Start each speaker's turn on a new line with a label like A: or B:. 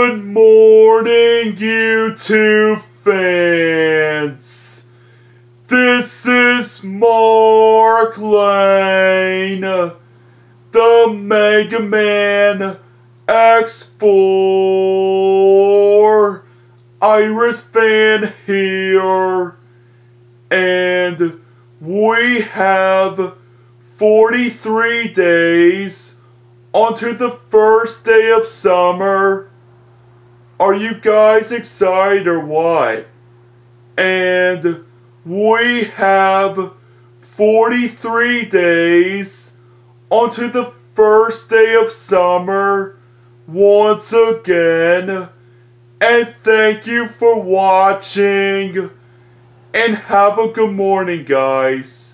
A: Good morning, YouTube fans. This is Mark Lane, the Mega Man X4 Iris fan here, and we have 43 days onto the first day of summer. Are you guys excited or what? And we have 43 days onto the first day of summer once again. And thank you for watching, and have a good morning, guys.